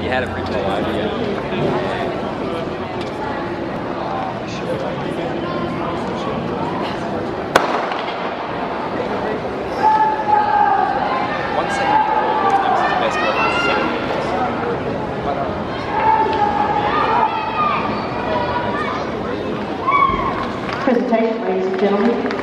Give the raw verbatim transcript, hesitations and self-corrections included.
You had a pretty cool idea. One second before his best Presentation, ladies and gentlemen.